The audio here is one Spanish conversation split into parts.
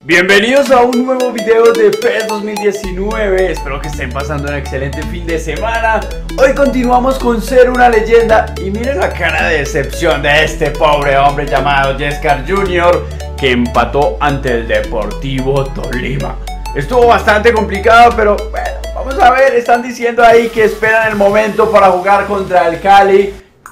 Bienvenidos a un nuevo video de PES 2019. Espero que estén pasando un excelente fin de semana. Hoy continuamos con ser una leyenda. Y miren la cara de decepción de este pobre hombre llamado Jescar Jr., que empató ante el Deportivo Tolima. Estuvo bastante complicado, pero bueno, vamos a ver. Están diciendo ahí que esperan el momento para jugar contra el Cali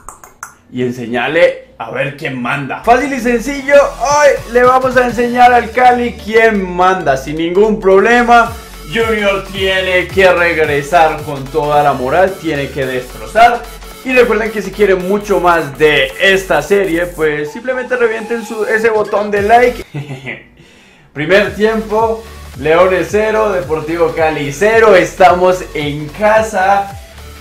y enseñarle a ver quién manda. Fácil y sencillo, hoy le vamos a enseñar al Cali quién manda sin ningún problema. Junior tiene que regresar con toda la moral, tiene que destrozar. Y recuerden que si quieren mucho más de esta serie, pues simplemente revienten ese botón de like. Primer tiempo, Leones 0, Deportivo Cali 0, estamos en casa.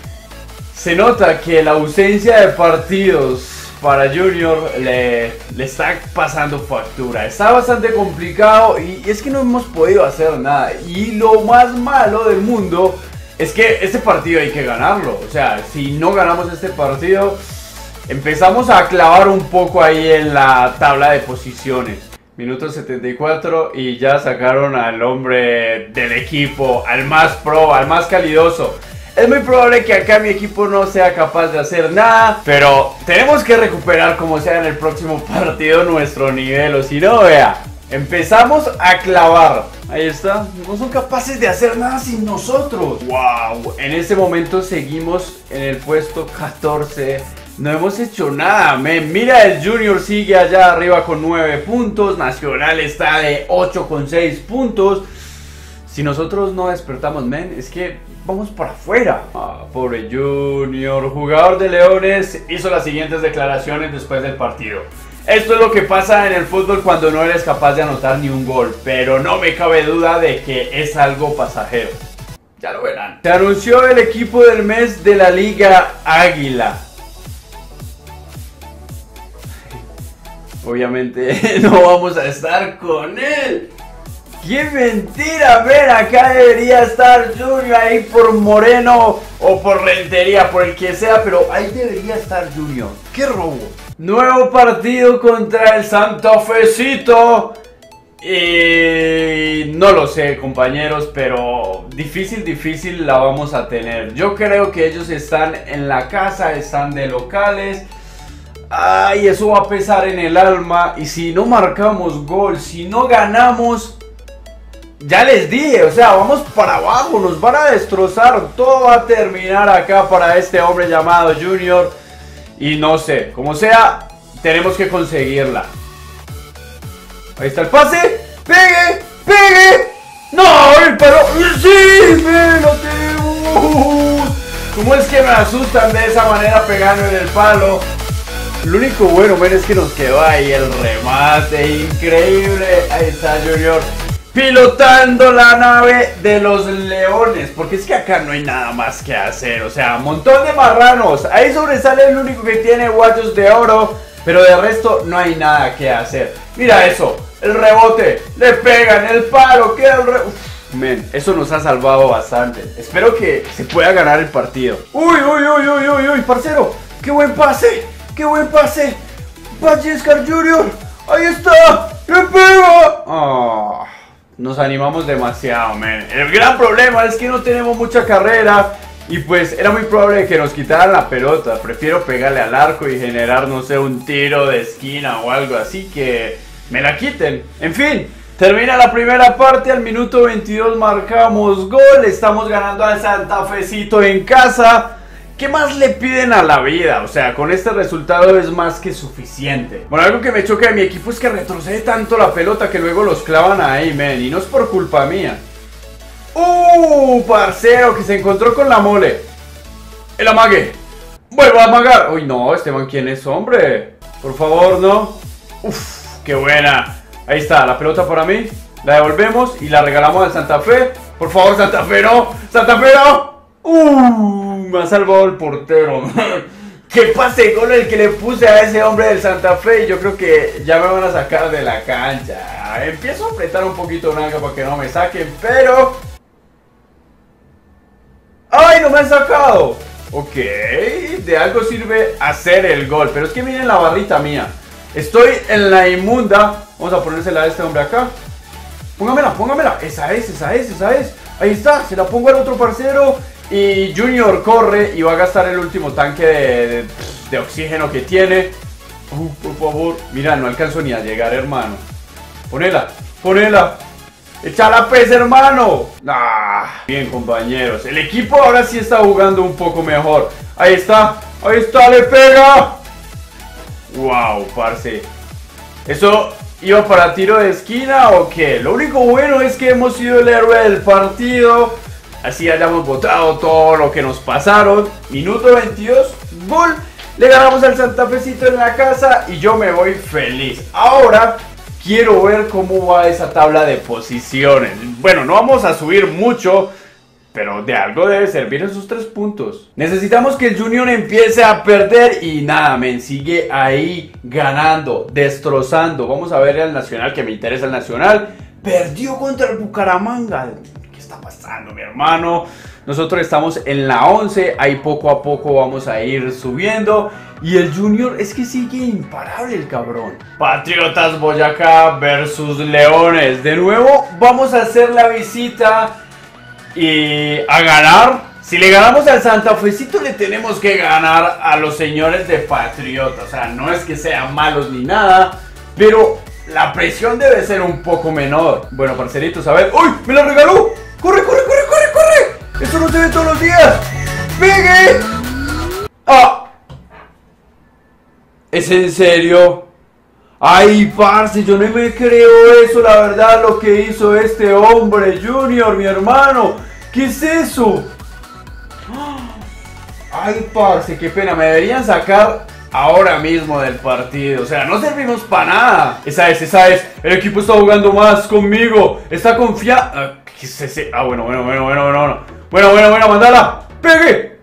Se nota que la ausencia de partidos para Junior le está pasando factura. Está bastante complicado y es que no hemos podido hacer nada. Y lo más malo del mundo es que este partido hay que ganarlo. O sea, si no ganamos este partido, empezamos a clavar un poco ahí en la tabla de posiciones. Minuto 74 y ya sacaron al hombre del equipo, al más pro, al más calidoso. Es muy probable que acá mi equipo no sea capaz de hacer nada, pero tenemos que recuperar como sea en el próximo partido nuestro nivel, o si no, vea, empezamos a clavar. Ahí está, no son capaces de hacer nada sin nosotros. Wow, en este momento seguimos en el puesto 14. No hemos hecho nada, men. Mira, el Junior sigue allá arriba con 9 puntos. Nacional está de 8 con 6 puntos. Si nosotros no despertamos, men, es que vamos para afuera. Pobre Junior. Jugador de Leones hizo las siguientes declaraciones después del partido. Esto es lo que pasa en el fútbol cuando no eres capaz de anotar ni un gol, pero no me cabe duda de que es algo pasajero. Ya lo verán. Se anunció el equipo del mes de la Liga Águila. Obviamente no vamos a estar con él. ¡Qué mentira! Ven, acá debería estar Junior ahí por Moreno o por Rentería, por el que sea, pero ahí debería estar Junior. ¡Qué robo! Nuevo partido contra el Santa Fecito. Y no lo sé, compañeros, pero difícil la vamos a tener. Yo creo que ellos están en la casa, están de locales. Ay, eso va a pesar en el alma. Y si no marcamos gol, si no ganamos, ya les dije, o sea, vamos para abajo, nos van a destrozar. Todo va a terminar acá para este hombre llamado Junior. Y no sé, como sea, tenemos que conseguirla. Ahí está el pase. ¡Pegue! ¡Pegue! ¡No! ¡Pero sí! ¡Me lo tenemos! ¿Cómo es que me asustan de esa manera pegando en el palo? Lo único bueno, men, es que nos quedó ahí el remate. Increíble. Ahí está Junior pilotando la nave de los Leones. Porque es que acá no hay nada más que hacer. O sea, un montón de marranos. Ahí sobresale el único que tiene guayos de oro. Pero de resto no hay nada que hacer. Mira eso. El rebote. Le pegan el palo. Queda el rebote. Men, eso nos ha salvado bastante. Espero que se pueda ganar el partido. Uy, parcero. Qué buen pase. ¡Qué buen pase! ¡Va Jescar Jr! ¡Ahí está! ¡Le pega! Oh, nos animamos demasiado, man. El gran problema es que no tenemos mucha carrera. Y pues era muy probable que nos quitaran la pelota. Prefiero pegarle al arco y generar, no sé, un tiro de esquina o algo así, que me la quiten. En fin, termina la primera parte. Al minuto 22 marcamos gol. Estamos ganando al Santa Fecito en casa. ¿Qué más le piden a la vida? O sea, con este resultado es más que suficiente. Bueno, algo que me choca de mi equipo es que retrocede tanto la pelota que luego los clavan ahí, men. Y no es por culpa mía. Parcero, que se encontró con la mole. El amague. Vuelvo a amagar. Uy, no, este man, ¿quién es, hombre? Por favor, no. Qué buena. Ahí está, la pelota para mí. La devolvemos y la regalamos al Santa Fe. Por favor, Santa Fe, no. Santa Fe, no. Me ha salvado el portero. Qué pase gol el que le puse a ese hombre del Santa Fe. Y yo creo que ya me van a sacar de la cancha. Empiezo a apretar un poquito nalga para que no me saquen, pero... ¡ay, no me han sacado! Ok, de algo sirve hacer el gol. Pero es que miren la barrita mía. Estoy en la inmunda. Vamos a ponérsela a este hombre acá. Póngamela. Esa es. Ahí está, se la pongo al otro parcero. Y Junior corre y va a gastar el último tanque de oxígeno que tiene. Por favor. Mira, no alcanzo ni a llegar, hermano. Ponela. ¡Échala, pez, hermano! Bien, compañeros. El equipo ahora sí está jugando un poco mejor. Ahí está, le pega. Wow, parce. ¿Eso iba para tiro de esquina o qué? Lo único bueno es que hemos sido el héroe del partido. Así hayamos botado todo lo que nos pasaron. Minuto 22, gol. Le ganamos al Santa Fecito en la casa y yo me voy feliz. Ahora quiero ver cómo va esa tabla de posiciones. Bueno, no vamos a subir mucho, pero de algo debe servir esos 3 puntos. Necesitamos que el Junior empiece a perder y nada, men, sigue ahí ganando, destrozando. Vamos a ver al Nacional, que me interesa el Nacional. Perdió contra el Bucaramanga. ¿Qué está pasando, mi hermano? Nosotros estamos en la 11, ahí poco a poco vamos a ir subiendo. Y el Junior es que sigue imparable el cabrón. Patriotas Boyacá versus Leones. De nuevo vamos a hacer la visita y a ganar. Si le ganamos al Santa Fecito, le tenemos que ganar a los señores de Patriotas. O sea, no es que sean malos ni nada, pero la presión debe ser un poco menor. Bueno, parceritos, a ver. ¡Uy! ¡Me la regaló! ¡Corre! ¡Esto no se ve todos los días! ¡Pegue! ¡Ah! ¿Es en serio? ¡Ay, parce! Yo no me creo eso, la verdad, lo que hizo este hombre, Junior, mi hermano. ¿Qué es eso? ¡Ay, parce! ¡Qué pena! Me deberían sacar ahora mismo del partido. O sea, no servimos para nada. Esa es. El equipo está jugando más conmigo. Está confiado. ¿Qué es ese? Bueno. Bueno, mandala. ¡Pegue!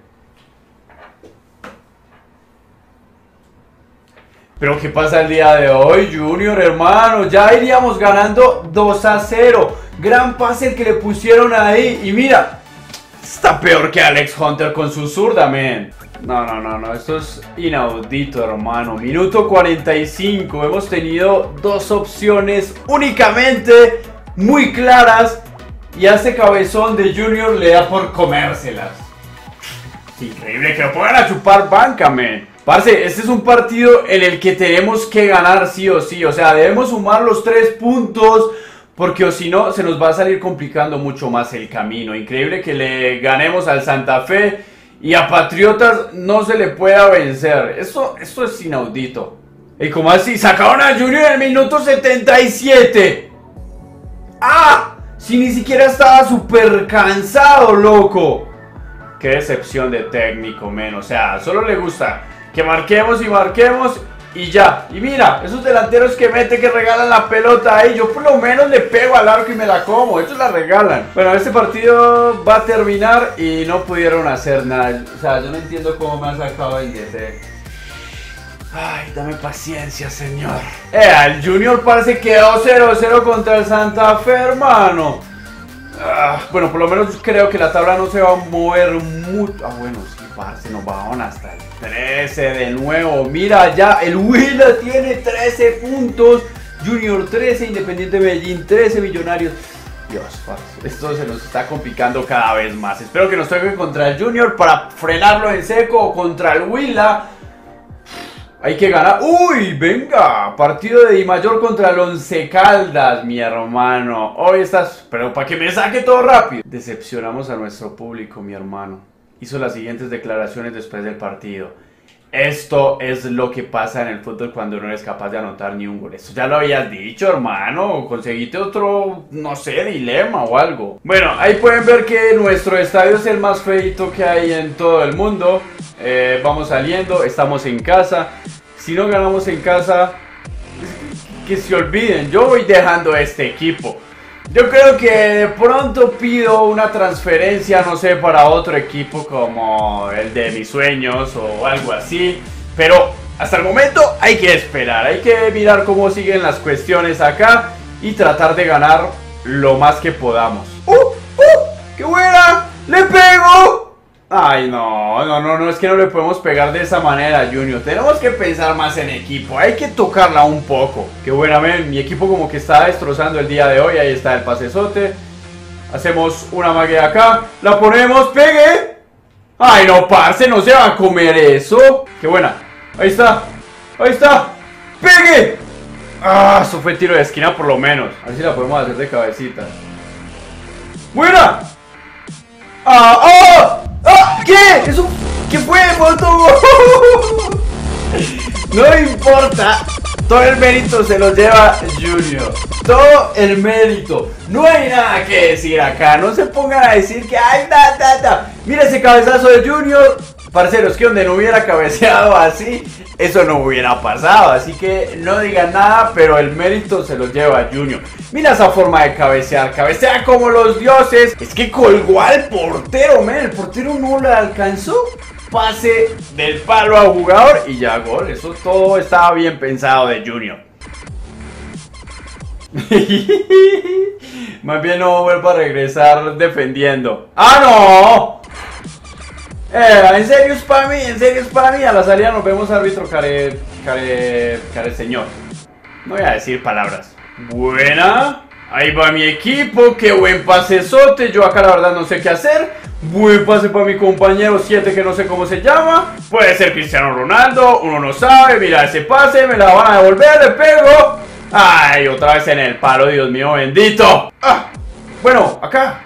Pero ¿qué pasa el día de hoy, Junior, hermano? Ya iríamos ganando 2-0. Gran pase el que le pusieron ahí. Y mira, está peor que Alex Hunter con su zurda, man. No. Esto es inaudito, hermano. Minuto 45. Hemos tenido 2 opciones únicamente muy claras. Y a ese cabezón de Junior le da por comérselas. Es increíble que lo pongan a chupar banca, man. Parce, este es un partido en el que tenemos que ganar sí o sí. O sea, debemos sumar los 3 puntos, porque o si no, se nos va a salir complicando mucho más el camino. Increíble que le ganemos al Santa Fe y a Patriotas no se le pueda vencer. Esto es inaudito. ¿Y cómo así? Sacaron a Junior en el minuto 77. ¡Ah! Si ni siquiera estaba súper cansado, loco. Qué decepción de técnico, men. O sea, solo le gusta que marquemos y ya. Y mira, esos delanteros que mete, que regalan la pelota ahí. Yo por lo menos le pego al arco y me la como. Estos la regalan. Bueno, este partido va a terminar y no pudieron hacer nada. O sea, yo no entiendo cómo me han sacado el 10. Ay, dame paciencia, señor. El Junior parece que quedó 0-0 contra el Santa Fe, hermano. Bueno, por lo menos creo que la tabla no se va a mover mucho. Bueno, sí, parce, nos bajaron hasta el 13 de nuevo. Mira, ya el Huila tiene 13 puntos. Junior 13, Independiente Medellín 13, Millonarios. Dios, parce, esto se nos está complicando cada vez más. Espero que nos toque contra el Junior para frenarlo en seco, o contra el Huila. Hay que ganar. ¡Uy! Venga. Partido de Di Mayor contra el Once Caldas, mi hermano. Hoy estás... Pero para que me saque todo rápido. Decepcionamos a nuestro público, mi hermano. Hizo las siguientes declaraciones después del partido. Esto es lo que pasa en el fútbol cuando no eres capaz de anotar ni un gol. Esto ya lo habías dicho, hermano. Conseguiste otro, no sé, dilema o algo. Bueno, ahí pueden ver que nuestro estadio es el más feito que hay en todo el mundo. Vamos saliendo, estamos en casa. Si no ganamos en casa, que se olviden. Yo voy dejando este equipo. Yo creo que de pronto pido una transferencia, no sé, para otro equipo como el de mis sueños o algo así. Pero hasta el momento hay que esperar, hay que mirar cómo siguen las cuestiones acá y tratar de ganar lo más que podamos. ¡Qué buena! ¡Le pego! Ay, no, es que no le podemos pegar de esa manera, Junior. Tenemos que pensar más en equipo, hay que tocarla un poco. Qué buena, mi equipo como que está destrozando el día de hoy. Ahí está el pasesote. Hacemos una magia acá, la ponemos, pegue. Ay, no, parce, no se va a comer eso. Qué buena, ahí está, pegue. Ah, eso fue tiro de esquina por lo menos. A ver si la podemos hacer de cabecita. ¡Buena! ¡Ah! ¡Oh! ¡Ah! ¿Qué? ¿Eso? ¿Qué fue? No importa. Todo el mérito se lo lleva Junior. Todo el mérito. No hay nada que decir acá. No se pongan a decir que ay, Mira ese cabezazo de Junior. Parceros, que donde no hubiera cabeceado así, eso no hubiera pasado. Así que no digan nada, pero el mérito se lo lleva Junior. Mira esa forma de cabecear. Cabecea como los dioses. Es que colgó al portero, man. El portero no le alcanzó. Pase del palo al jugador y ya gol. Eso todo estaba bien pensado de Junior. Más bien no vuelvo a regresar defendiendo. ¡Ah, no! En serio es para mí, A la salida nos vemos, árbitro care señor. No voy a decir palabras. Buena. Ahí va mi equipo. Qué buen pasesote. Yo acá la verdad no sé qué hacer. Buen pase para mi compañero 7 que no sé cómo se llama. Puede ser Cristiano Ronaldo. Uno no sabe. Mira ese pase. Me la van a devolver. Le pego. Ay, otra vez en el palo. Dios mío bendito. Ah. Bueno, acá.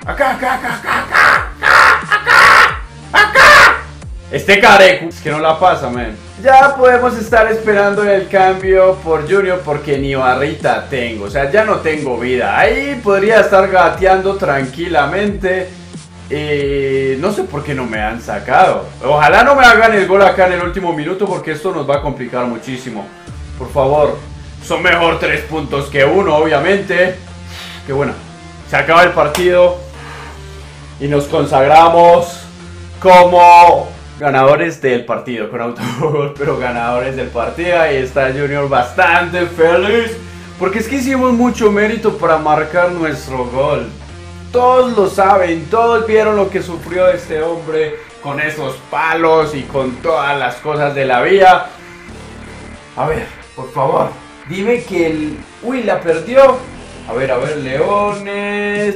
Este careco. Es que no la pasa, man. Ya podemos estar esperando el cambio por Junior porque ni barrita tengo. O sea, ya no tengo vida. Ahí podría estar gateando tranquilamente. No sé por qué no me han sacado. Ojalá no me hagan el gol acá en el último minuto porque esto nos va a complicar muchísimo. Por favor. Son mejor 3 puntos que 1, obviamente. Qué buena. Se acaba el partido. Y nos consagramos como ganadores del partido, con autogol, pero ganadores del partido. Ahí está Junior bastante feliz, porque es que hicimos mucho mérito para marcar nuestro gol. Todos lo saben, todos vieron lo que sufrió este hombre con esos palos y con todas las cosas de la vida. A ver, por favor, dime que el Huila perdió. A ver, Leones.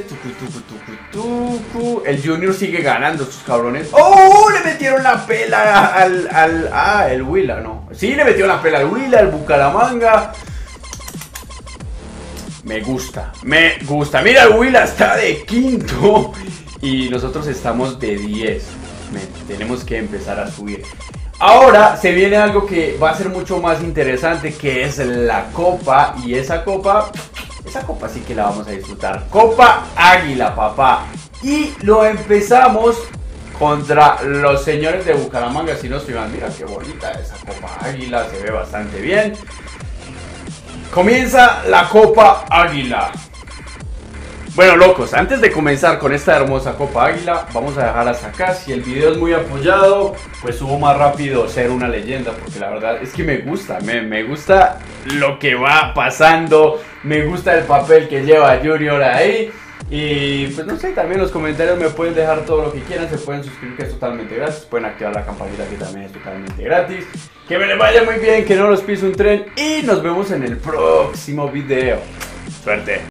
El Junior sigue ganando, estos cabrones. ¡Oh! Le metieron la pela el Huila, no. Sí, le metieron la pela al Huila, al Bucaramanga. Me gusta. Mira, el Huila está de quinto. Y nosotros estamos de 10. Tenemos que empezar a subir. Ahora se viene algo que va a ser mucho más interesante, que es la Copa. Y esa copa sí que la vamos a disfrutar. Copa Águila, papá. Y lo empezamos contra los señores de Bucaramanga. Si no estoy mal, mira qué bonita esa Copa Águila. Se ve bastante bien. Comienza la Copa Águila. Bueno, locos, antes de comenzar con esta hermosa Copa Águila, vamos a dejar hasta acá. Si el video es muy apoyado, pues subo más rápido ser una leyenda, porque la verdad es que me gusta, me gusta lo que va pasando, me gusta el papel que lleva Junior ahí. Y pues no sé, también en los comentarios me pueden dejar todo lo que quieran, se pueden suscribir que es totalmente gratis, pueden activar la campanita que también es totalmente gratis. Que me les vaya muy bien, que no los pise un tren y nos vemos en el próximo video. Suerte.